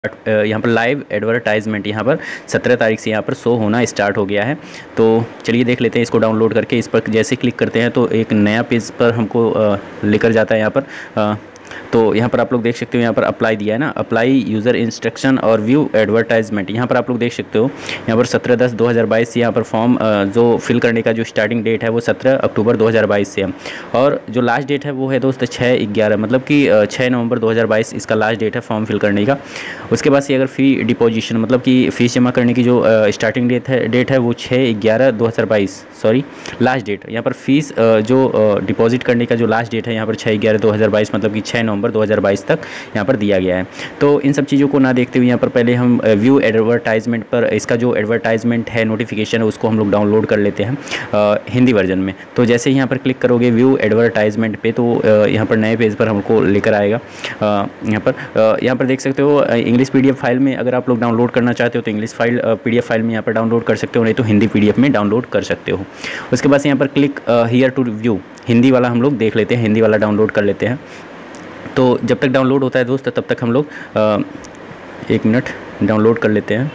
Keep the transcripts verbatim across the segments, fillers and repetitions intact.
यहाँ पर live advertisement यहाँ पर सत्रह तारीख से यहाँ पर शो होना स्टार्ट हो गया है। तो चलिए देख लेते हैं इसको डाउनलोड करके। इस पर जैसे क्लिक करते हैं तो एक नया पेज पर हमको लेकर जाता है। यहाँ पर आ, तो यहाँ पर आप लोग देख सकते हो, यहाँ पर अप्लाई दिया है ना, अप्लाई यूज़र इंस्ट्रक्शन और व्यू एडवर्टाइजमेंट। यहाँ पर आप लोग देख सकते हो यहाँ पर सत्रह दस दो हज़ार बाईस यहाँ पर फॉर्म जो फिल करने का जो स्टार्टिंग डेट है वो सत्रह अक्टूबर दो हज़ार बाईस से है, और जो लास्ट डेट है वो है दोस्त छः ग्यारह, मतलब कि छः नवंबर दो हज़ार बाईस इसका लास्ट डेट है फॉर्म फिल करने का। उसके बाद से अगर फ़ी डिपोजिशन मतलब कि फ़ीस जमा करने की जो स्टार्टिंग डेट है डेट है वो छः ग्यारह दो हज़ार बाईस सॉरी लास्ट डेट। यहाँ पर फीस जो डिपॉजिट करने का जो लास्ट डेट है यहाँ पर छः ग्यारह दो हज़ार बाईस मतलब कि छः नवंबर दो हज़ार बाईस तक यहाँ पर दिया गया है। तो इन सब चीज़ों को ना देखते हुए यहाँ पर पहले हम व्यू एडवर्टाइजमेंट पर इसका जो एडवर्टाइजमेंट है नोटिफिकेशन है उसको हम लोग डाउनलोड कर लेते हैं आ, हिंदी वर्जन में। तो जैसे ही यहाँ पर क्लिक करोगे व्यू एडवर्टाइजमेंट पे तो आ, यहाँ पर नए पेज पर हमको लेकर आएगा। आ, यहाँ पर आ, यहाँ पर देख सकते हो इंग्लिश पीडीएफ फाइल में अगर आप लोग डाउनलोड करना चाहते हो तो इंग्लिश फाइल पीडीएफ फाइल में यहाँ पर डाउनलोड कर सकते हो, नहीं तो हिंदी पीडीएफ में डाउनलोड कर सकते हो। उसके बाद से यहाँ पर click here to view, Hindi वाला हम लोग देख लेते हैं, हिंदी वाला डाउनलोड कर लेते हैं। तो जब तक डाउनलोड होता है दोस्त तब तक हम लोग एक मिनट डाउनलोड कर लेते हैं।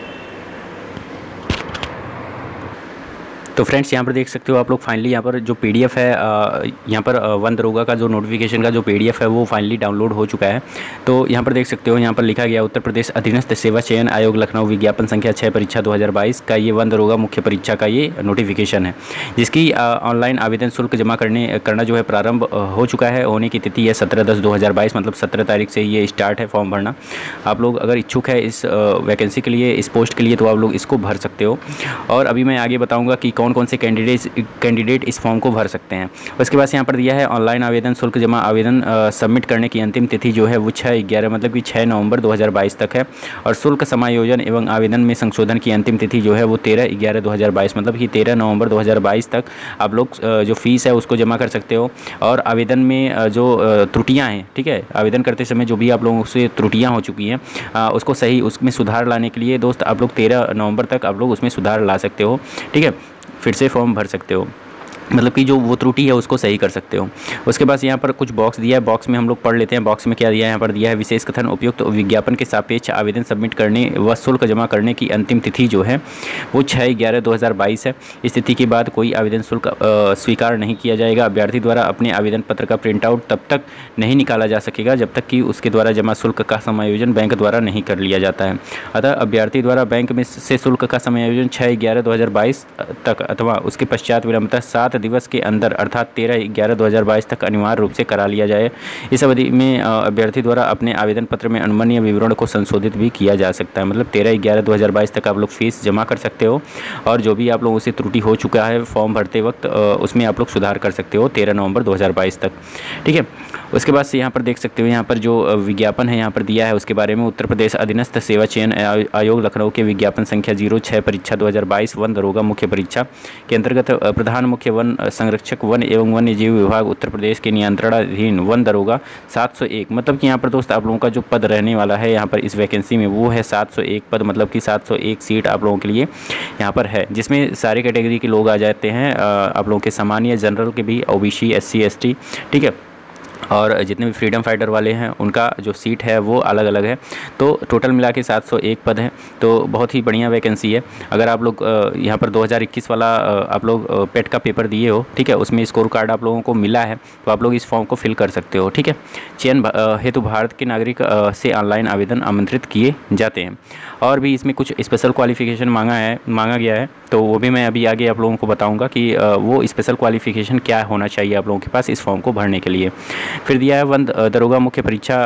तो फ्रेंड्स यहाँ पर देख सकते हो आप लोग फाइनली यहाँ पर जो पीडीएफ है यहाँ पर वन दरोगा का जो नोटिफिकेशन का जो पीडीएफ है वो फाइनली डाउनलोड हो चुका है। तो यहाँ पर देख सकते हो यहाँ पर लिखा गया उत्तर प्रदेश अधीनस्थ सेवा चयन आयोग लखनऊ विज्ञापन संख्या छः परीक्षा दो हज़ार बाईस का ये वन दरोगा मुख्य परीक्षा का ये नोटिफिकेशन है, जिसकी ऑनलाइन आवेदन शुल्क जमा करने करना जो है प्रारंभ हो चुका है। होने की तिथि है सत्रह दस दो हज़ार बाईस मतलब सत्रह तारीख से ये स्टार्ट है फॉर्म भरना। आप लोग अगर इच्छुक है इस वैकेंसी के लिए, इस पोस्ट के लिए, तो आप लोग इसको भर सकते हो। और अभी मैं आगे बताऊँगा कि कौन कौन से कैंडिडेट कैंडिडेट इस फॉर्म को भर सकते हैं। उसके बाद यहाँ पर दिया है ऑनलाइन आवेदन शुल्क जमा आवेदन सबमिट करने की अंतिम तिथि जो है वो छः ग्यारह मतलब कि छः नवंबर दो हज़ार बाईस तक है, और शुल्क समायोजन एवं आवेदन में संशोधन की अंतिम तिथि जो है वो तेरह ग्यारह दो हज़ार बाईस मतलब कि तेरह नवंबर दो हज़ार बाईस तक आप लोग जो फीस है उसको जमा कर सकते हो। और आवेदन में जो त्रुटियाँ हैं, ठीक है, आवेदन करते समय जो भी आप लोगों से त्रुटियाँ हो चुकी हैं उसको सही उसमें सुधार लाने के लिए दोस्त आप लोग तेरह नवंबर तक आप लोग उसमें सुधार ला सकते हो, ठीक है, फिर से फॉर्म भर सकते हो, मतलब कि जो वो त्रुटि है उसको सही कर सकते हो। उसके बाद यहाँ पर कुछ बॉक्स दिया है, बॉक्स में हम लोग पढ़ लेते हैं। बॉक्स में क्या दिया है, यहाँ पर दिया है विशेष कथन उपयुक्त तो विज्ञापन के सापेक्ष आवेदन सबमिट करने व शुल्क जमा करने की अंतिम तिथि जो है वो छः ग्यारह दो हज़ार बाईस है। इस तिथि के बाद कोई आवेदन शुल्क स्वीकार नहीं किया जाएगा। अभ्यर्थी द्वारा अपने आवेदन पत्र का प्रिंट आउट तब तक नहीं निकाला जा सकेगा जब तक कि उसके द्वारा जमा शुल्क का समायोजन बैंक द्वारा नहीं कर लिया जाता है। अतः अभ्यर्थी द्वारा बैंक में से शुल्क का समायोजन छः ग्यारह दो हज़ार बाईस तक अथवा उसके पश्चात विलंबतः सात दिवस के अंदर अर्थात तेरह ग्यारह दो हज़ार बाईस तक अनिवार्य रूप से करा लिया जाए। इस अवधि में अभ्यर्थी द्वारा अपने आवेदन पत्र में अनुमानीय विवरण को संशोधित भी किया जा सकता है। मतलब तेरह ग्यारह दो हज़ार बाईस तक आप लोग फीस जमा कर सकते हो, और जो भी आप लोगों से त्रुटि हो चुका है फॉर्म भरते वक्त उसमें आप लोग सुधार कर सकते हो तेरह नवंबर दो हज़ार बाईस तक, ठीक है। उसके बाद से यहाँ पर देख सकते हो यहाँ पर जो विज्ञापन है यहाँ पर दिया है उसके बारे में। उत्तर प्रदेश अधीनस्थ सेवा चयन आयोग लखनऊ के विज्ञापन संख्या जीरो छः परीक्षा दो हज़ार बाईस वन दरोगा मुख्य परीक्षा के अंतर्गत प्रधान मुख्य वन संरक्षक वन एवं वन्य जीव विभाग उत्तर प्रदेश के नियंत्रणाधीन वन दरोगा सात सौ एक, मतलब कि यहाँ पर दोस्त आप लोगों का जो पद रहने वाला है यहाँ पर इस वैकेंसी में वो है सात सौ एक पद, मतलब कि सात सौ एक सीट आप लोगों के लिए यहाँ पर है, जिसमें सारे कैटेगरी के लोग आ जाते हैं, आप लोगों के सामान्य, जनरल के भी, ओबीसी, एससी, एसटी, ठीक है, और जितने भी फ्रीडम फाइटर वाले हैं उनका जो सीट है वो अलग अलग है। तो टोटल मिला के सात सौ एक पद हैं, तो बहुत ही बढ़िया वैकेंसी है। अगर आप लोग यहाँ पर दो हज़ार इक्कीस वाला आप लोग पेट का पेपर दिए हो, ठीक है, उसमें स्कोर कार्ड आप लोगों को मिला है तो आप लोग इस फॉर्म को फिल कर सकते हो, ठीक है। चयन हेतु भारत के नागरिक से ऑनलाइन आवेदन आमंत्रित किए जाते हैं, और भी इसमें कुछ स्पेशल क्वालिफिकेशन मांगा है मांगा गया है, तो वो भी मैं अभी आगे आप लोगों को बताऊँगा कि वो स्पेशल क्वालिफिकेशन क्या होना चाहिए आप लोगों के पास इस फॉर्म को भरने के लिए। फिर दिया है वन दरोगा मुख्य परीक्षा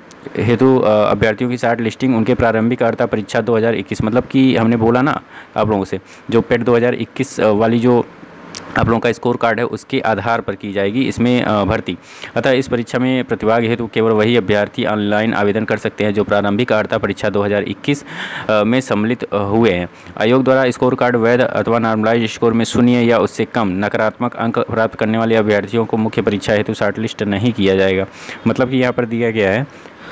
हेतु अभ्यर्थियों की शार्ट लिस्टिंग उनके प्रारंभिक अर्हता परीक्षा दो हज़ार इक्कीस, मतलब कि हमने बोला ना आप लोगों से जो पेट दो हज़ार इक्कीस वाली जो आप लोगों का स्कोर कार्ड है उसके आधार पर की जाएगी इसमें भर्ती। अतः इस परीक्षा में प्रतिभाग हेतु केवल वही अभ्यर्थी ऑनलाइन आवेदन कर सकते हैं जो प्रारंभिक अर्हता परीक्षा दो हज़ार इक्कीस में सम्मिलित हुए हैं। आयोग द्वारा स्कोर कार्ड वैध अथवा नॉर्मलाइज स्कोर में शून्य या उससे कम नकारात्मक अंक प्राप्त करने वाले अभ्यर्थियों को मुख्य परीक्षा हेतु शॉर्टलिस्ट नहीं किया जाएगा। मतलब कि यहाँ पर दिया गया है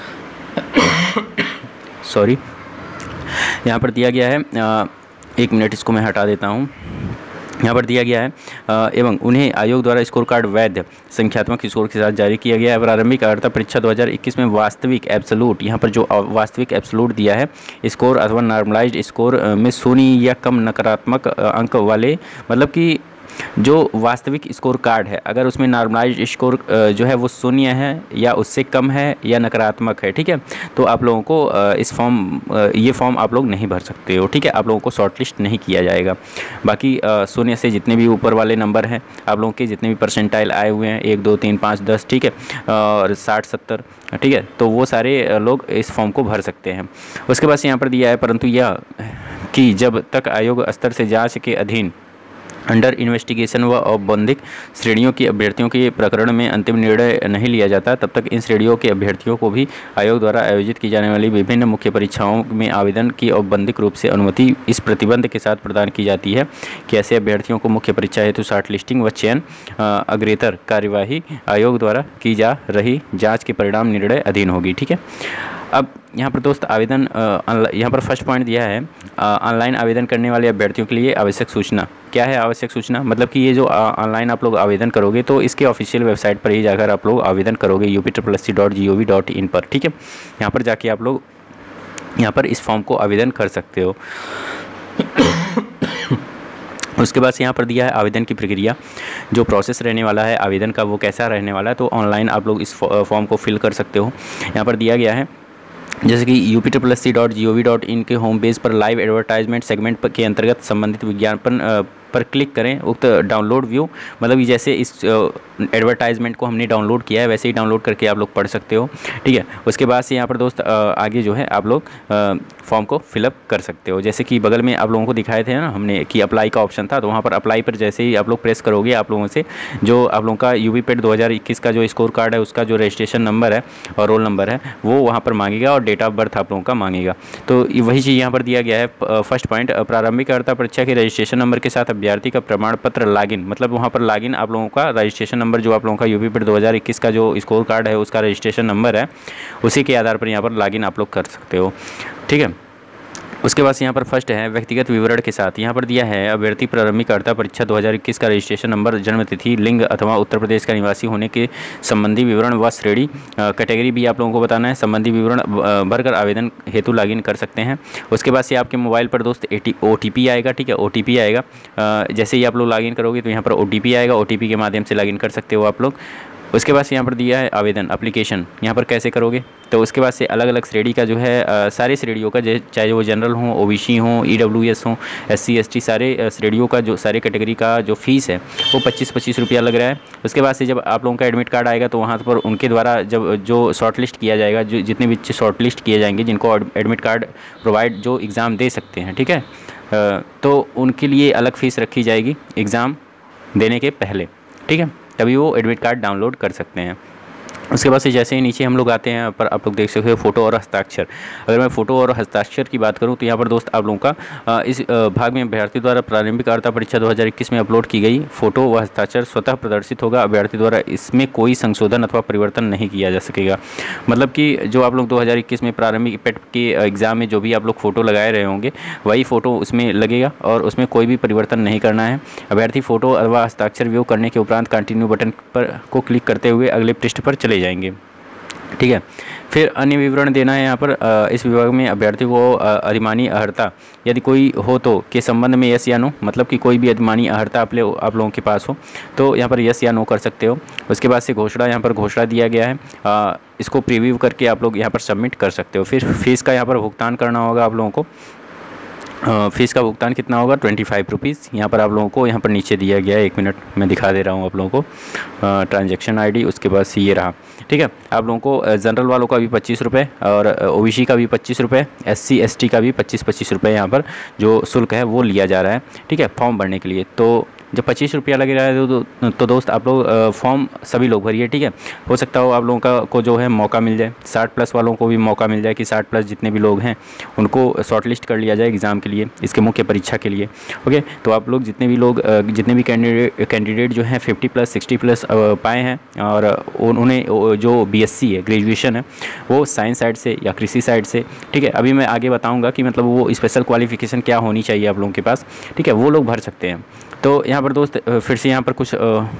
सॉरी यहाँ पर दिया गया है, एक मिनट इसको मैं हटा देता हूँ। यहाँ पर दिया गया है अ, एवं उन्हें आयोग द्वारा स्कोर कार्ड वैध संख्यात्मक स्कोर के साथ जारी किया गया है। प्रारंभिक अर्हता परीक्षा दो हज़ार इक्कीस में वास्तविक एब्सोलूट, यहाँ पर जो अ, वास्तविक एब्सोलूट दिया है स्कोर अथवा नॉर्मलाइज्ड स्कोर अ, में शून्य या कम नकारात्मक अ, अंक वाले, मतलब कि जो वास्तविक स्कोर कार्ड है अगर उसमें नॉर्मलाइज्ड स्कोर जो है वो शून्य है या उससे कम है या नकारात्मक है, ठीक है, तो आप लोगों को अ, इस फॉर्म अ, ये फॉर्म आप लोग नहीं भर सकते हो, ठीक है, आप लोगों को शॉर्टलिस्ट नहीं किया जाएगा। बाकी अ, शून्य से जितने भी ऊपर वाले नंबर हैं आप लोगों के, जितने भी परसेंटाइल आए हुए हैं एक दो तीन पाँच दस, ठीक है, और साठ सत्तर, ठीक है, तो वो सारे अ, लोग इस फॉर्म को भर सकते हैं। उसके बाद यहाँ पर दिया है परंतु यह कि जब तक आयोग स्तर से जाँच के अधीन अंडर इन्वेस्टिगेशन व औपबंधिक श्रेणियों के अभ्यर्थियों के प्रकरण में अंतिम निर्णय नहीं लिया जाता, तब तक इन श्रेणियों के अभ्यर्थियों को भी आयोग द्वारा आयोजित की जाने वाली विभिन्न मुख्य परीक्षाओं में आवेदन की औपबंधिक रूप से अनुमति इस प्रतिबंध के साथ प्रदान की जाती है कि ऐसे अभ्यर्थियों को मुख्य परीक्षा हेतु शॉर्ट लिस्टिंग व चयन अग्रेतर कार्यवाही आयोग द्वारा की जा रही जाँच के परिणाम निर्णय अधीन होगी, ठीक है। अब यहाँ पर दोस्त आवेदन यहाँ पर फर्स्ट पॉइंट दिया है ऑनलाइन आवेदन करने वाले अभ्यर्थियों के लिए आवश्यक सूचना। क्या है आवश्यक सूचना? मतलब कि ये जो ऑनलाइन आप लोग आवेदन करोगे तो इसके ऑफिशियल वेबसाइट पर ही जाकर आप लोग आवेदन करोगे U P triple S C dot G O V dot in पर, ठीक है। यहाँ पर जाके आप लोग यहाँ पर इस फॉर्म को आवेदन कर सकते हो। उसके बाद से यहाँ पर दिया है आवेदन की प्रक्रिया, जो प्रोसेस रहने वाला है आवेदन का वो कैसा रहने वाला है, तो ऑनलाइन आप लोग इस फॉर्म को फिल कर सकते हो। यहाँ पर दिया गया है जैसे कि U P triple S C dot G O V dot in के होम पेज पर लाइव एडवर्टाइजमेंट सेगमेंट के अंतर्गत संबंधित विज्ञापन पर क्लिक करें उक्त डाउनलोड व्यू, मतलब कि जैसे इस एडवर्टाइजमेंट को हमने डाउनलोड किया है वैसे ही डाउनलोड करके आप लोग पढ़ सकते हो, ठीक है। उसके बाद से यहाँ पर दोस्त आगे जो है आप लोग फॉर्म को फिलअप कर सकते हो। जैसे कि बगल में आप लोगों को दिखाए थे ना हमने कि अप्लाई का ऑप्शन था, तो वहाँ पर अप्लाई पर जैसे ही आप लोग प्रेस करोगे आप लोगों से जो आप लोगों का यूपी पेड दो हज़ार इक्कीस का जो स्कोर कार्ड है उसका जो रजिस्ट्रेशन नंबर है और रोल नंबर है वो वहाँ पर मांगेगा और डेट ऑफ बर्थ आप लोगों का मांगेगा। तो वही चीज़ यहाँ पर दिया गया है। फर्स्ट पॉइंट, प्रारंभिक अर्हता परीक्षा के रजिस्ट्रेशन नंबर के साथ अभ्यर्थी का प्रमाण पत्र लॉगिन, मतलब वहाँ पर लॉगिन आप लोगों का रजिस्ट्रेशन नंबर जो आप लोगों का यूपी पेड दो हज़ार इक्कीस का जो स्कोर कार्ड है उसका रजिस्ट्रेशन नंबर है उसी के आधार पर यहाँ पर लॉगिन आप लोग कर सकते हो, ठीक है। उसके बाद यहाँ पर फर्स्ट है व्यक्तिगत विवरण के साथ, यहाँ पर दिया है अभ्यर्थी प्रारंभिक अर्हता परीक्षा दो हज़ार इक्कीस का रजिस्ट्रेशन नंबर, जन्म तिथि, लिंग अथवा उत्तर प्रदेश का निवासी होने के संबंधी विवरण व श्रेणी कैटेगरी भी आप लोगों को बताना है। संबंधी विवरण भरकर आवेदन हेतु लॉगिन कर सकते हैं। उसके बाद से आपके मोबाइल पर दोस्त ओ टी पी आएगा, ठीक है, ओ टी पी आएगा। जैसे ही आप लोग लॉगिन करोगे तो यहाँ पर ओ टी पी आएगा, ओ टी पी के माध्यम से लॉगिन कर सकते हो आप लोग। उसके बाद से यहाँ पर दिया है आवेदन एप्लीकेशन, यहाँ पर कैसे करोगे, तो उसके बाद से अलग अलग श्रेणी का जो है आ, सारी श्रेणियों का चाहे वो जनरल हो, ओबीसी हो, ईडब्ल्यूएस हो, एससी एसटी, सारे श्रेणियों का जो सारे कैटेगरी का जो फीस है वो पच्चीस पच्चीस रुपया लग रहा है। उसके बाद से जब आप लोगों का एडमिट कार्ड आएगा तो वहाँ पर उनके द्वारा जब जो शॉर्ट लिस्ट किया जाएगा, जो जितने बच्चे शॉर्ट लिस्ट किए जाएंगे जिनको एडमिट कार्ड प्रोवाइड जो एग्ज़ाम दे सकते हैं, ठीक है, तो उनके लिए अलग फ़ीस रखी जाएगी एग्ज़ाम देने के पहले, ठीक है, तभी वो एडमिट कार्ड डाउनलोड कर सकते हैं। उसके बाद से जैसे ही नीचे हम लोग आते हैं पर आप लोग देख सकते हो फ़ोटो और हस्ताक्षर। अगर मैं फ़ोटो और हस्ताक्षर की बात करूं तो यहाँ पर दोस्त आप लोगों का इस भाग में अभ्यर्थी द्वारा प्रारंभिक अर्हता परीक्षा दो हज़ार इक्कीस में अपलोड की गई फ़ोटो व हस्ताक्षर स्वतः प्रदर्शित होगा। अभ्यर्थी द्वारा इसमें कोई संशोधन अथवा परिवर्तन नहीं किया जा सकेगा। मतलब कि जो आप लोग दो हज़ार इक्कीस में प्रारंभिक पेट के एग्ज़ाम में जो भी आप लोग फ़ोटो लगाए रहे होंगे वही फ़ोटो उसमें लगेगा और उसमें कोई भी परिवर्तन नहीं करना है। अभ्यर्थी फ़ोटो अथवा हस्ताक्षर व्यू करने के उपरांत कंटिन्यू बटन पर को क्लिक करते हुए अगले पृष्ठ पर चले जाएंगे, ठीक है। फिर अन्य विवरण देना है यहाँ पर। इस विभाग में अभ्यर्थी को अधिमानी अर्हता यदि कोई हो तो के संबंध में यस या नो, मतलब कि कोई भी अधिमानी अर्हता आप आप लोगों के पास हो तो यहाँ पर यस या नो कर सकते हो। उसके बाद से घोषणा, यहाँ पर घोषणा दिया गया है, आ, इसको प्रीव्यू करके आप लोग यहाँ पर सबमिट कर सकते हो। फिर फीस का यहाँ पर भुगतान करना होगा आप लोगों को। फ़ीस का भुगतान कितना होगा, ट्वेंटी फाइव रुपीज़। यहाँ पर आप लोगों को यहाँ पर नीचे दिया गया है, एक मिनट मैं दिखा दे रहा हूँ आप लोगों को ट्रांजैक्शन आईडी। उसके बाद से ये रहा, ठीक है। आप लोगों को जनरल वालों का भी पच्चीस रुपये और ओबीसी का भी पच्चीस रुपये, एससी एसटी का भी पच्चीस पच्चीस रुपये यहाँ पर जो शुल्क है वो लिया जा रहा है, ठीक है, फॉर्म भरने के लिए। तो जब पच्चीस रुपया लग रहा है तो, तो, तो दोस्त आप लोग फॉर्म सभी लोग भरिए, ठीक है। हो सकता हो आप लोगों का को जो है मौका मिल जाए, साठ प्लस वालों को भी मौका मिल जाए कि साठ प्लस जितने भी लोग हैं उनको शॉर्ट लिस्ट कर लिया जाए एग्ज़ाम के लिए, इसके मुख्य परीक्षा के लिए। ओके, तो आप लोग जितने भी लोग जितने भी कैंडिडेट कैंडिडेट जो हैं फिफ्टी प्लस सिक्सटी प्लस पाए हैं और उन्हें जो बीएससी है, ग्रेजुएशन है, वो साइंस साइड से या कृषि साइड से, ठीक है। अभी मैं आगे बताऊंगा कि मतलब वो स्पेशल क्वालिफिकेशन क्या होनी चाहिए आप लोगों के पास, ठीक है, वो लोग भर सकते हैं। तो यहाँ पर दोस्त फिर से यहाँ पर कुछ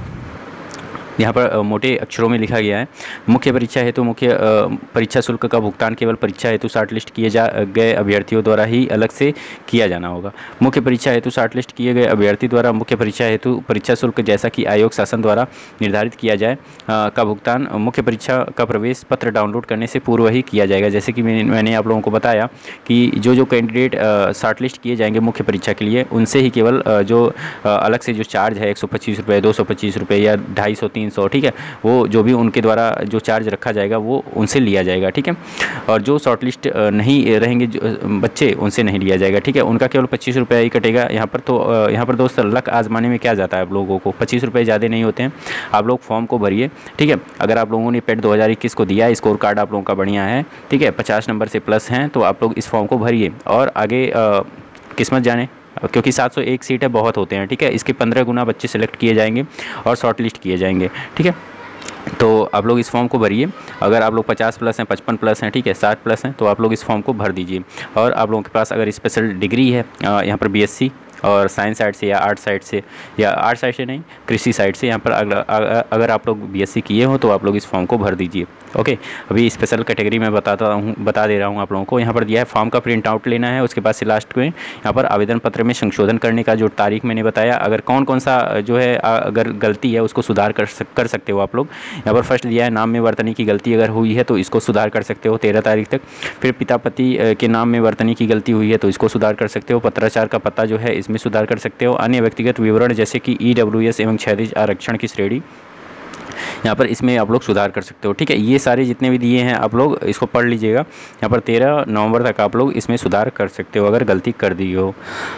यहाँ पर मोटे अक्षरों में लिखा गया है, मुख्य परीक्षा हेतु तो मुख्य परीक्षा शुल्क का भुगतान केवल परीक्षा हेतु शॉर्ट लिस्ट किए जा गए अभ्यर्थियों द्वारा ही अलग से किया जाना होगा। मुख्य परीक्षा हेतु शॉर्ट लिस्ट किए गए अभ्यर्थी द्वारा मुख्य परीक्षा हेतु परीक्षा शुल्क जैसा कि आयोग शासन द्वारा निर्धारित किया जाए का भुगतान मुख्य परीक्षा का प्रवेश पत्र डाउनलोड करने से पूर्व ही किया जाएगा। जैसे कि मैंने आप लोगों को बताया कि जो जो कैंडिडेट शॉर्ट लिस्ट किए जाएंगे मुख्य परीक्षा के लिए, उनसे ही केवल जो अलग से जो चार्ज है एक सौ पच्चीस रुपये, दो सौ पच्चीस रुपये या ढाई सौ तीन सौ, ठीक है, वो जो भी उनके द्वारा जो चार्ज रखा जाएगा वो उनसे लिया जाएगा, ठीक है। और जो शॉर्ट लिस्ट नहीं रहेंगे जो बच्चे, उनसे नहीं लिया जाएगा, ठीक है, उनका केवल पच्चीस रुपये ही कटेगा यहाँ पर। तो यहाँ पर दोस्त लक आजमाने में क्या जाता है आप लोगों को, पच्चीस रुपये ज़्यादा नहीं होते हैं। आप लोग फॉर्म को भरिए, ठीक है। अगर आप लोगों ने पेट दो हज़ार इक्कीस को दिया, स्कोर कार्ड आप लोगों का बढ़िया है, ठीक है, पचास नंबर से प्लस हैं, तो आप लोग इस फॉर्म को भरिए और आगे किस्मत जाने, क्योंकि सात सौ एक सीटें बहुत होते हैं, ठीक है। इसके पंद्रह गुना बच्चे सेलेक्ट किए जाएंगे और शॉर्ट लिस्ट किए जाएंगे, ठीक है। तो आप लोग इस फॉर्म को भरिए। अगर आप लोग पचास प्लस हैं, पचपन प्लस हैं, ठीक है, साठ प्लस हैं, तो आप लोग इस फॉर्म को भर दीजिए। और आप लोगों के पास अगर स्पेशल डिग्री है यहाँ पर बीएससी और साइंस साइड से या आर्ट साइड से, या आर्ट साइड से नहीं कृषि साइड से, यहाँ पर अगर अगर आप लोग बीएससी किए हो तो आप लोग इस फॉर्म को भर दीजिए। ओके, अभी स्पेशल कैटेगरी में बताता हूँ बता दे रहा हूँ आप लोगों को। यहाँ पर दिया है फॉर्म का प्रिंट आउट लेना है, उसके बाद से लास्ट में यहाँ पर आवेदन पत्र में संशोधन करने का जो तारीख मैंने बताया, अगर कौन कौन सा जो है अगर गलती है उसको सुधार कर सक, कर सकते हो आप लोग। यहाँ पर फर्स्ट दिया है नाम में वर्तनी की गलती अगर हुई है तो इसको सुधार कर सकते हो तेरह तारीख तक। फिर पिता पति के नाम में वर्तनी की गलती हुई है तो इसको सुधार कर सकते हो। पत्राचार का पता जो है इसमें सुधार कर सकते हो। अन्य व्यक्तिगत विवरण जैसे कि ईडब्ल्यूएस एवं क्षैतिज आरक्षण की श्रेणी, यहाँ पर इसमें आप लोग सुधार कर सकते हो, ठीक है। ये सारे जितने भी दिए हैं आप लोग इसको पढ़ लीजिएगा। यहाँ पर तेरह नवंबर तक आप लोग इसमें सुधार कर सकते हो अगर गलती कर दी हो।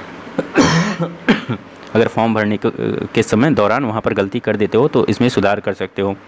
अगर फॉर्म भरने के समय दौरान वहाँ पर गलती कर देते हो तो इसमें सुधार कर सकते हो।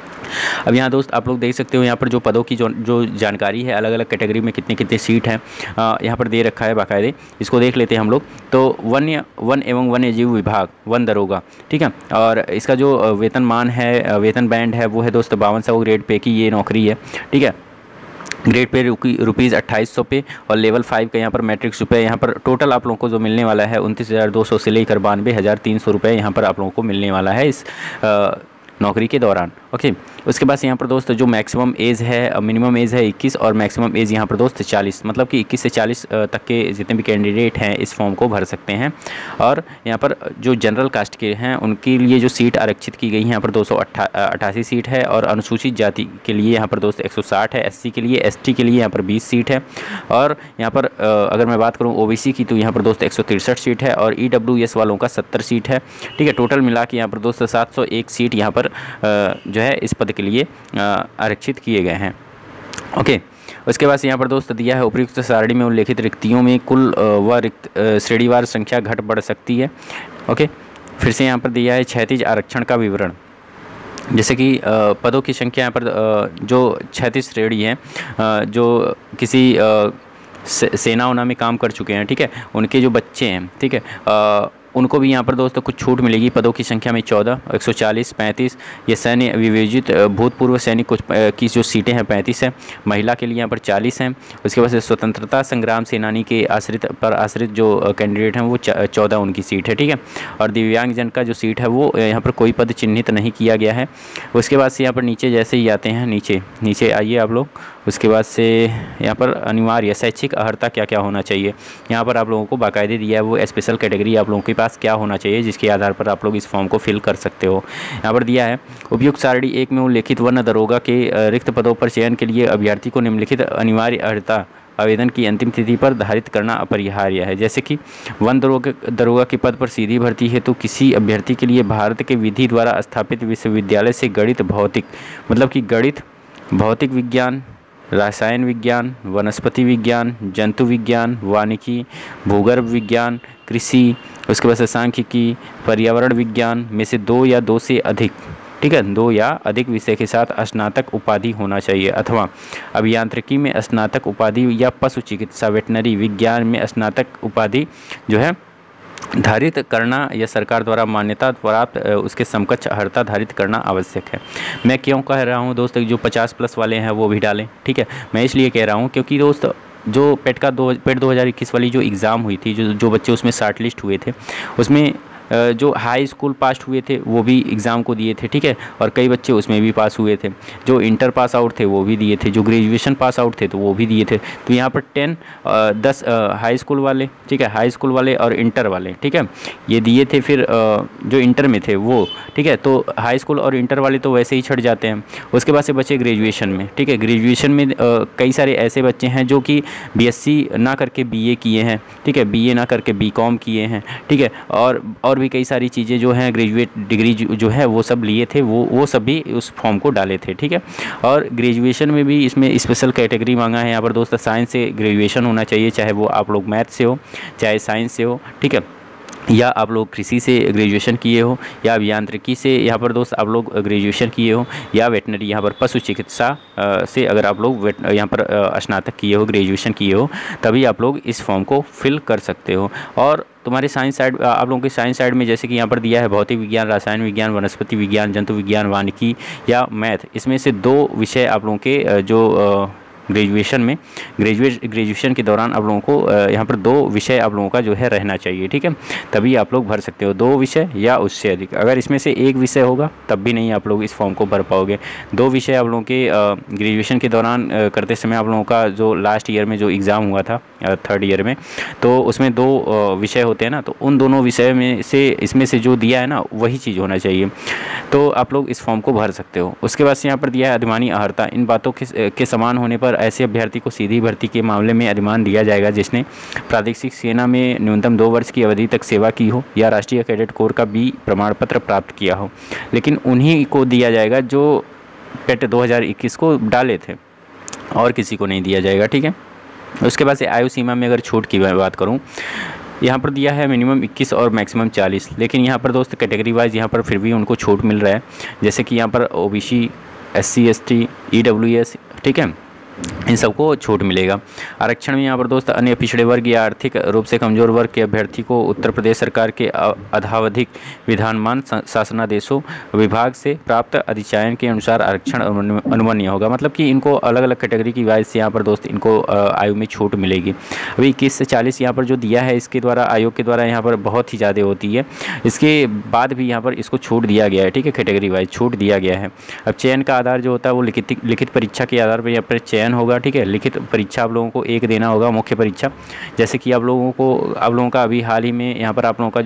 अब यहाँ दोस्त आप लोग देख सकते हो यहाँ पर जो पदों की जो जो जानकारी है, अलग अलग कैटेगरी में कितने कितने सीट हैं यहाँ पर दे रखा है बाकायदे। इसको देख लेते हैं हम लोग। तो वन्य वन एवं वन्य जीव विभाग, वन दरोगा, ठीक है। और इसका जो वेतनमान है, वेतन बैंड है, वो है दोस्त बावन सौ ग्रेड पे की ये नौकरी है, ठीक है। ग्रेड पे रुपीज़ अट्ठाईस सौ पे और लेवल फाइव का यहाँ पर मैट्रिक्स रुपये। यहाँ पर टोटल आप लोगों को जो मिलने वाला है उनतीस हज़ार दो सौ से लेकर बानवे हज़ार तीन सौ रुपये यहाँ पर आप लोगों को मिलने वाला है इस आ, नौकरी के दौरान। ओके, उसके बाद यहाँ पर दोस्त जो मैक्सिमम एज है, मिनिमम एज है इक्कीस और मैक्सिमम एज यहाँ पर दोस्त चालीस, मतलब कि इक्कीस से चालीस तक के जितने भी कैंडिडेट हैं इस फॉर्म को भर सकते हैं। और यहाँ पर जो जनरल कास्ट के हैं उनके लिए जो सीट आरक्षित की गई है यहाँ पर दो सौ अट्ठासी सीट है। और अनुसूचित जाति के लिए यहाँ पर दोस्त एक सौ साठ है। एससी के लिए, एसटी के लिए यहाँ पर बीस सीट है। और यहाँ पर अगर मैं बात करूँ ओबीसी की तो यहाँ पर दोस्त एक सौ तिरसठ सीट है और ईडब्ल्यूएस वालों का सत्तर सीट है, ठीक है। टोटल मिला के यहाँ पर दोस्त सात सौ एक सीट यहाँ पर जो है इस पद के लिए आरक्षित किए गए हैं। ओके, उसके बाद यहाँ पर दोस्त दिया है उपयुक्त सारणी में उल्लेखित रिक्तियों में कुल व रिक्त श्रेणीवार संख्या घट बढ़ सकती है। ओके, फिर से यहाँ पर दिया है क्षैतिज आरक्षण का विवरण, जैसे कि पदों की संख्या यहाँ पर जो क्षैतिज श्रेणी है, जो किसी सेना उना में काम कर चुके हैं, ठीक है, उनके जो बच्चे हैं, ठीक है, उनको भी यहाँ पर दोस्तों कुछ छूट मिलेगी। पदों की संख्या में चौदह, एक सौ चालीस, पैंतीस, ये सैन्य विवेचित भूतपूर्व सैनिक कुछ की जो सीटें हैं पैंतीस है। महिला के लिए यहाँ पर चालीस हैं। उसके बाद से स्वतंत्रता संग्राम सेनानी के आश्रित पर आश्रित जो कैंडिडेट हैं वो चौदह उनकी सीट है, ठीक है। और दिव्यांगजन का जो सीट है वो यहाँ पर कोई पद चिन्हित नहीं किया गया है। उसके बाद से यहाँ पर नीचे जैसे ही आते हैं, नीचे नीचे आइए आप लोग। उसके बाद से यहाँ पर अनिवार्य शैक्षिक अर्हता क्या क्या होना चाहिए, यहाँ पर आप लोगों को बाकायदे दिया है वो स्पेशल कैटेगरी आप लोगों के पास क्या होना चाहिए, जिसके आधार पर आप लोग इस फॉर्म को फिल कर सकते हो। यहाँ पर दिया है उपयुक्त सारणी एक में उल्लेखित वन दरोगा के रिक्त पदों पर चयन के लिए अभ्यर्थी को निम्नलिखित अनिवार्य अर्हता आवेदन की अंतिम तिथि पर धारित करना अपरिहार्य है। जैसे कि वन दरोगा दरोगा के पद पर सीधी भर्ती है तो किसी अभ्यर्थी के लिए भारत के विधि द्वारा स्थापित विश्वविद्यालय से गणित भौतिक, मतलब कि गणित भौतिक विज्ञान, रसायन विज्ञान, वनस्पति विज्ञान, जंतु विज्ञान, वानिकी, भूगर्भ विज्ञान, कृषि, उसके बाद से सांख्यिकी, पर्यावरण विज्ञान में से दो या दो से अधिक, ठीक है, दो या अधिक विषय के साथ स्नातक उपाधि होना चाहिए, अथवा अभियांत्रिकी में स्नातक उपाधि या पशु चिकित्सा वेटनरी विज्ञान में स्नातक उपाधि जो है धारित करना या सरकार द्वारा मान्यता प्राप्त उसके समकक्ष अर्हता धारित करना आवश्यक है। मैं क्यों कह रहा हूं दोस्त जो पचास प्लस वाले हैं वो भी डालें, ठीक है। मैं इसलिए कह रहा हूं क्योंकि दोस्त जो पेट का दो पेट दो हज़ार इक्कीस वाली जो एग्ज़ाम हुई थी, जो जो बच्चे उसमें शॉर्ट लिस्ट हुए थे, उसमें जो हाई स्कूल पास हुए थे वो भी एग्ज़ाम को दिए थे, ठीक है, और कई बच्चे उसमें भी पास हुए थे। जो इंटर पास आउट थे वो भी दिए थे, जो ग्रेजुएशन पास आउट थे तो वो भी दिए थे। तो यहाँ पर टेन दस हाई स्कूल वाले, ठीक है, हाई स्कूल वाले और इंटर वाले, ठीक है, ये दिए थे। फिर आ, जो इंटर में थे वो, ठीक है, तो हाई स्कूल और इंटर वाले तो वैसे ही छट जाते हैं। उसके बाद से बचे ग्रेजुएशन में, ठीक है, ग्रेजुएशन में आ, कई सारे ऐसे बच्चे हैं जो कि बीएससी ना करके बीए किए हैं, ठीक है, बीए ना करके बीकॉम किए हैं, ठीक है, और और भी कई सारी चीज़ें जो हैं ग्रेजुएट डिग्री जो है वो सब लिए थे, वो वो सब भी उस फॉर्म को डाले थे, ठीक है। और ग्रेजुएशन में भी इसमें स्पेशल कैटेगरी मांगा है यहाँ पर दोस्त, साइंस से ग्रेजुएशन होना चाहिए, चाहे वो आप लोग मैथ से हो चाहे साइंस से हो, ठीक है, या आप लोग कृषि से ग्रेजुएशन किए हो, या अभियांत्रिकी से यहाँ पर दोस्त आप लोग ग्रेजुएशन किए हो, या वेटनरी यहाँ पर पशु चिकित्सा से अगर आप लोग यहाँ पर स्नातक किए हो, ग्रेजुएशन किए हो, तभी आप लोग इस फॉर्म को फिल कर सकते हो। और तुम्हारे साइंस साइड, आप लोगों के साइंस साइड में जैसे कि यहाँ पर दिया है भौतिक विज्ञान, रसायन विज्ञान, वनस्पति विज्ञान, जंतु विज्ञान, वानिकी या मैथ, इसमें से दो विषय आप लोगों के जो ग्रेजुएशन में ग्रेजुएट ग्रेजुएशन के दौरान आप लोगों को यहाँ पर दो विषय आप लोगों का जो है रहना चाहिए, ठीक है, तभी आप लोग भर सकते हो। दो विषय या उससे अधिक, अगर इसमें से एक विषय होगा तब भी नहीं आप लोग इस फॉर्म को भर पाओगे। दो विषय आप लोगों के ग्रेजुएशन के दौरान करते समय आप लोगों का जो लास्ट ईयर में जो एग्ज़ाम हुआ था थर्ड ईयर में, तो उसमें दो विषय होते हैं ना, तो उन दोनों विषय में से इसमें से जो दिया है ना वही चीज़ होना चाहिए, तो आप लोग इस फॉर्म को भर सकते हो। उसके बाद से यहाँ पर दिया है अधिमानी अर्हता, इन बातों के, के समान होने पर ऐसे अभ्यर्थी को सीधी भर्ती के मामले में अधिमान दिया जाएगा जिसने प्रादेशिक सेना में न्यूनतम दो वर्ष की अवधि तक सेवा की हो या राष्ट्रीय कैडेट कोर का बी प्रमाण पत्र प्राप्त किया हो। लेकिन उन्हीं को दिया जाएगा जो पेट दो हज़ार इक्कीस को डाले थे, और किसी को नहीं दिया जाएगा, ठीक है। उसके बाद से आयु सीमा में अगर छूट की बात करूँ, यहाँ पर दिया है मिनिमम इक्कीस और मैक्सिमम चालीस, लेकिन यहाँ पर दोस्त कैटेगरी वाइज यहाँ पर फिर भी उनको छूट मिल रहा है। जैसे कि यहाँ पर ओबीसी, एससी, एसटी, ईडब्ल्यूएस, ठीक है, इन सबको छूट मिलेगा। आरक्षण में यहाँ पर दोस्त अन्य पिछड़े वर्ग या आर्थिक रूप से कमजोर वर्ग के अभ्यर्थी को उत्तर प्रदेश सरकार के अधावधिक विधानमान शासनादेशों विभाग से प्राप्त अधिचयन के अनुसार आरक्षण अनुमन्य होगा। मतलब कि इनको अलग अलग कैटेगरी की वाइज से यहाँ पर दोस्त इनको आयु में छूट मिलेगी। अभी इक्कीस से चालीस यहाँ पर जो दिया है इसके द्वारा, आयोग के द्वारा यहाँ पर बहुत ही ज़्यादा होती है, इसके बाद भी यहाँ पर इसको छूट दिया गया है, ठीक है, कैटेगरी वाइज छूट दिया गया है। अब चयन का आधार जो होता है वो लिखित लिखित परीक्षा के आधार पर यहाँ पर चयन होगा, ठीक है। लिखित परीक्षा आप लोगों को एक देना होगा, मुख्य परीक्षा, जैसे कि आप लोगों को आप लोगों का अभी हाल ही में यहाँ पर आप लोगों का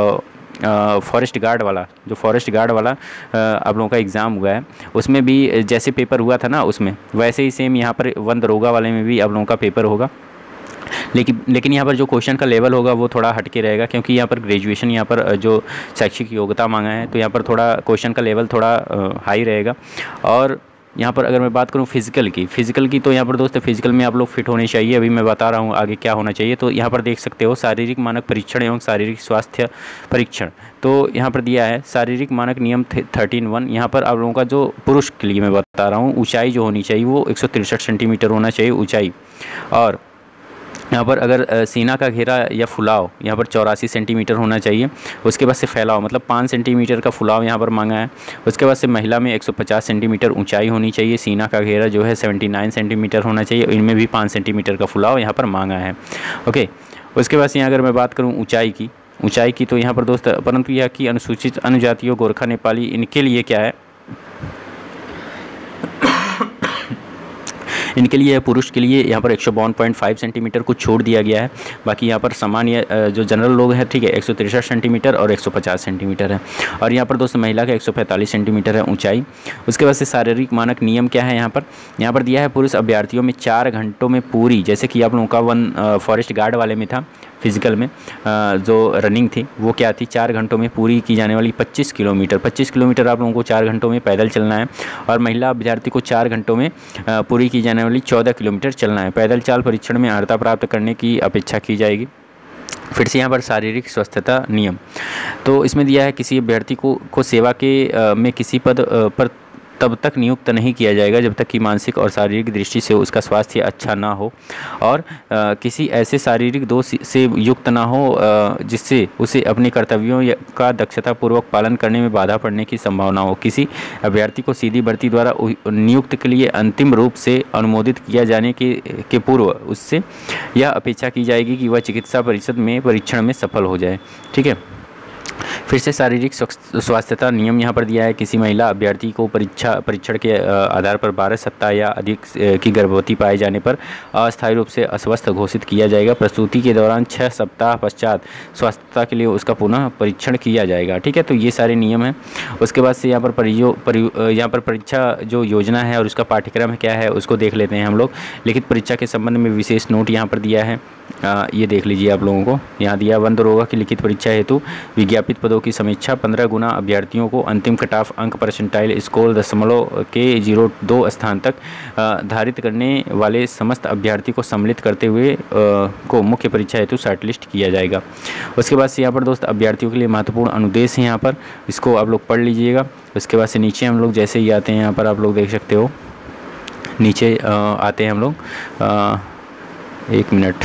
जो फॉरेस्ट गार्ड वाला जो फॉरेस्ट गार्ड वाला आप लोगों का एग्ज़ाम हुआ है, उसमें भी जैसे पेपर हुआ था ना उसमें, वैसे ही सेम यहाँ पर वन दरोगा वाले में भी आप लोगों का पेपर होगा। लेकिन लेकिन यहाँ पर जो क्वेश्चन का लेवल होगा वो थोड़ा हटके रहेगा, क्योंकि यहाँ पर ग्रेजुएशन यहाँ पर जो शैक्षिक योग्यता मांगा है, तो यहाँ पर थोड़ा क्वेश्चन का लेवल थोड़ा हाई रहेगा। और यहाँ पर अगर मैं बात करूँ फिजिकल की फिजिकल की तो यहाँ पर दोस्त फिजिकल में आप लोग फिट होने चाहिए। अभी मैं बता रहा हूँ आगे क्या होना चाहिए। तो यहाँ पर देख सकते हो शारीरिक मानक परीक्षण एवं शारीरिक स्वास्थ्य परीक्षण, तो यहाँ पर दिया है शारीरिक मानक नियम थर्टीन वन। यहाँ पर आप लोगों का जो पुरुष के लिए मैं बता रहा हूँ, ऊंचाई जो होनी चाहिए वो एक सौ तिरसठ सेंटीमीटर होना चाहिए ऊंचाई। और यहाँ पर अगर सीना का घेरा या फुलाव यहाँ पर चौरासी सेंटीमीटर होना चाहिए। उसके बाद से फैलाव मतलब पाँच सेंटीमीटर का फुलाव यहाँ पर मांगा है। उसके बाद से महिला में एक सौ पचास सेंटीमीटर ऊंचाई होनी चाहिए। सीना का घेरा जो है उन्यासी सेंटीमीटर होना चाहिए, इनमें भी पाँच सेंटीमीटर का फुलाव यहाँ पर मांगा है। ओके, उसके बाद से यहाँ अगर मैं बात करूँ ऊँचाई की ऊँचाई की तो यहाँ पर दोस्त परंतु यह कि अनुसूचित अनुजातियों गोरखा नेपाली इनके लिए क्या है, इनके लिए पुरुष के लिए यहाँ पर एक सौ बावन पॉइंट फाइव सेंटीमीटर को छोड़ दिया गया है। बाकी यहाँ पर सामान्य जो जनरल लोग हैं, ठीक है, एक सौ तिरसठ सेंटीमीटर और एक सौ पचास सेंटीमीटर है। और यहाँ पर दोस्त महिला का एक सौ पैंतालीस सेंटीमीटर है ऊंचाई। उसके बाद से शारीरिक मानक नियम क्या है यहाँ पर यहाँ पर दिया है पुरुष अभ्यर्थियों में चार घंटों में पूरी, जैसे कि आप लोगों का वन फॉरेस्ट गार्ड वाले में था फिजिकल में जो रनिंग थी वो क्या थी, चार घंटों में पूरी की जाने वाली पच्चीस किलोमीटर पच्चीस किलोमीटर आप लोगों को चार घंटों में पैदल चलना है। और महिला अभ्यर्थी को चार घंटों में पूरी की जाने वाली चौदह किलोमीटर चलना है। पैदल चाल परीक्षण में अर्हता प्राप्त करने की अपेक्षा की जाएगी। फिर से यहाँ पर शारीरिक स्वस्थता नियम, तो इसमें दिया है किसी अभ्यर्थी को को सेवा के आ, में किसी पद आ, पर तब तक नियुक्त नहीं किया जाएगा जब तक कि मानसिक और शारीरिक दृष्टि से उसका स्वास्थ्य अच्छा ना हो और आ, किसी ऐसे शारीरिक दोष से युक्त ना हो आ, जिससे उसे अपने कर्तव्यों का दक्षतापूर्वक पालन करने में बाधा पड़ने की संभावना हो। किसी अभ्यर्थी को सीधी भर्ती द्वारा नियुक्त के लिए अंतिम रूप से अनुमोदित किया जाने के के पूर्व उससे यह अपेक्षा की जाएगी कि वह चिकित्सा परिषद में परीक्षण में सफल हो जाए। ठीक है, फिर से शारीरिक स्वास्थ्यता नियम यहाँ पर दिया है। किसी महिला अभ्यर्थी को परीक्षा परीक्षण के आधार पर बारह सप्ताह या अधिक की गर्भवती पाए जाने पर अस्थायी रूप से अस्वस्थ घोषित किया जाएगा। प्रसूति के दौरान छः सप्ताह पश्चात स्वास्थ्यता के लिए उसका पुनः परीक्षण किया जाएगा। ठीक है, तो ये सारे नियम हैं। उसके बाद से यहाँ पर परियो परि यहाँ पर परीक्षा जो योजना है और उसका पाठ्यक्रम क्या है उसको देख लेते हैं हम लोग। लिखित परीक्षा के संबंध में विशेष नोट यहाँ पर दिया है, आ, ये देख लीजिए आप लोगों को। यहाँ दिया वन दरोगा की लिखित परीक्षा हेतु विज्ञापित पदों की समीक्षा पंद्रह गुना अभ्यर्थियों को अंतिम कट-ऑफ अंक परसेंटाइल स्कोर दशमलव के जीरो दो स्थान तक धारित करने वाले समस्त अभ्यर्थी को सम्मिलित करते हुए आ, को मुख्य परीक्षा हेतु शॉर्टलिस्ट किया जाएगा। उसके बाद से यहाँ पर दोस्त अभ्यर्थियों के लिए महत्वपूर्ण अनुदेश है, यहाँ पर इसको आप लोग पढ़ लीजिएगा। उसके बाद से नीचे हम लोग जैसे ही आते हैं यहाँ पर आप लोग देख सकते हो, नीचे आ, आते हैं हम लोग आ, एक मिनट,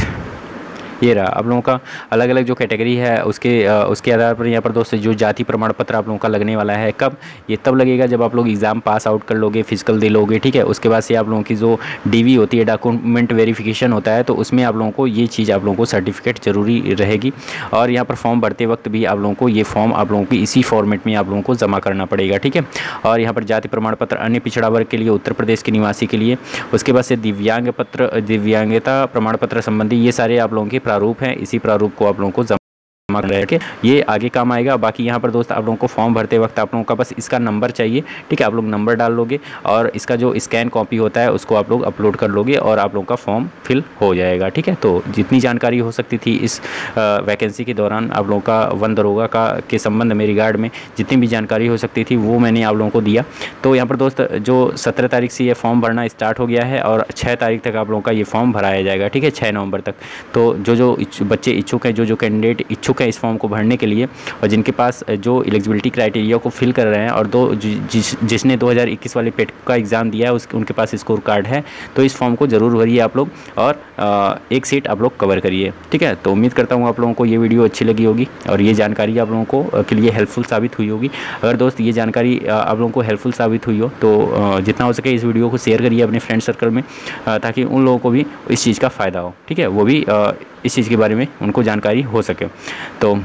ये रहा आप लोगों का अलग अलग जो कैटेगरी है उसके उसके आधार पर यहाँ पर दोस्तों जो जाति प्रमाण पत्र आप लोगों का लगने वाला है। कब ये तब लगेगा जब आप लोग एग्ज़ाम पास आउट कर लोगे, फिजिकल दे लोगे। ठीक है, उसके बाद से आप लोगों की जो डीवी होती है, डॉक्यूमेंट वेरिफिकेशन होता है, तो उसमें आप लोगों को ये चीज़ आप लोगों को सर्टिफिकेट जरूरी रहेगी। और यहाँ पर फॉर्म भरते वक्त भी आप लोगों को ये फॉर्म आप लोगों की इसी फॉर्मेट में आप लोगों को जमा करना पड़ेगा। ठीक है, और यहाँ पर जाति प्रमाण पत्र अन्य पिछड़ा वर्ग के लिए, उत्तर प्रदेश के निवासी के लिए। उसके बाद से दिव्यांग पत्र, दिव्यांगता प्रमाण पत्र संबंधी ये सारे आप लोगों के प्रारूप हैं। इसी प्रारूप को आप लोगों को जमा करके ये आगे काम आएगा। बाकी यहाँ पर दोस्त आप लोगों को फॉर्म भरते वक्त आप लोगों का बस इसका नंबर चाहिए। ठीक है, आप लोग नंबर डाल लोगे और इसका जो स्कैन कॉपी होता है उसको आप लोग अपलोड कर लोगे और आप लोगों का फॉर्म फिल हो जाएगा। ठीक है, तो जितनी जानकारी हो सकती थी इस वैकेंसी के दौरान आप लोगों का वन दरोगा का के संबंध में रिगार्ड में जितनी भी जानकारी हो सकती थी वो मैंने आप लोगों को दिया। तो यहाँ पर दोस्त जो सत्रह तारीख से ये फॉर्म भरना स्टार्ट हो गया है और छः तारीख तक आप लोगों का ये फॉर्म भराया जाएगा। ठीक है, छः नवंबर तक। तो जो जो बच्चे इच्छुक हैं, जो जो कैंडिडेट इच्छुक है इस फॉर्म को भरने के लिए और जिनके पास जो एलिजिबिलिटी क्राइटेरिया को फिल कर रहे हैं और दो जिस जिसने दो हज़ार इक्कीस वाले पेट का एग्ज़ाम दिया है उस उनके पास स्कोर कार्ड है, तो इस फॉर्म को ज़रूर भरिए आप लोग और आ, एक सीट आप लोग कवर करिए। ठीक है, तो उम्मीद करता हूँ आप लोगों को ये वीडियो अच्छी लगी होगी और ये जानकारी आप लोगों को के लिए हेल्पफुल साबित हुई होगी। अगर दोस्त ये जानकारी आप लोगों को हेल्पफुल साबित हुई हो तो जितना हो सके इस वीडियो को शेयर करिए अपने फ्रेंड सर्कल में, ताकि उन लोगों को भी इस चीज़ का फ़ायदा हो। ठीक है, वो भी इस चीज़ के बारे में उनको जानकारी हो सके। तो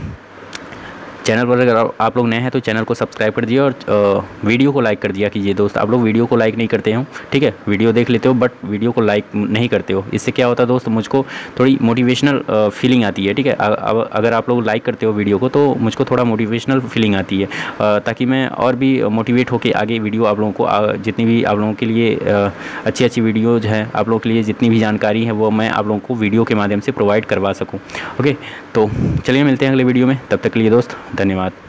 चैनल पर अगर आप लोग नए हैं तो चैनल को सब्सक्राइब कर दिए और वीडियो को लाइक कर दिया कीजिए। दोस्त आप लोग वीडियो को लाइक नहीं करते हो, ठीक है, वीडियो देख लेते हो बट वीडियो को लाइक नहीं करते हो। इससे क्या होता है दोस्त, मुझको थोड़ी मोटिवेशनल फीलिंग आती है। ठीक है, अगर आप लोग लाइक करते हो वीडियो को तो मुझको थोड़ा मोटिवेशनल फीलिंग आती है, ताकि मैं और भी मोटिवेट होकर आगे वीडियो आप लोगों को जितनी भी आप लोगों के लिए अच्छी अच्छी वीडियोज़ हैं, आप लोगों के लिए जितनी भी जानकारी है वो मैं आप लोगों को वीडियो के माध्यम से प्रोवाइड करवा सकूँ। ओके, तो चलिए मिलते हैं अगले वीडियो में, तब तक के लिए दोस्त धन्यवाद।